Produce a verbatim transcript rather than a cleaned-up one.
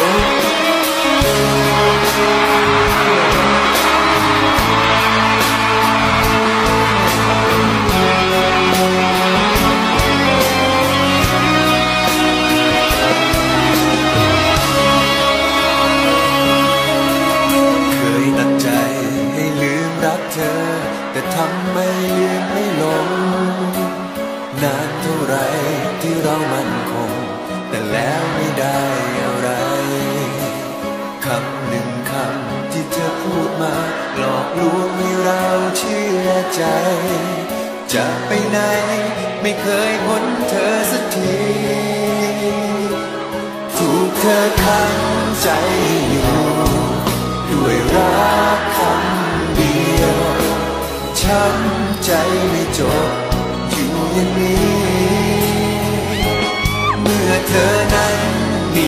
แต่ทำไมลืมไม่ลงนานเท่าไรที่เรามั่นคงแต่แล้วไม่ได้อะไรคำหนึ่งคำที่เธอพูดมาหลอกลวงให้เราเชื่อใจจะไปไหนไม่เคยพ้นเธอสักทีถูกเธอขังใจอยู่ด้วยรักคำเดียวช้ำใจไม่จบอยู่อย่างนี้เมื่อเธอนั้น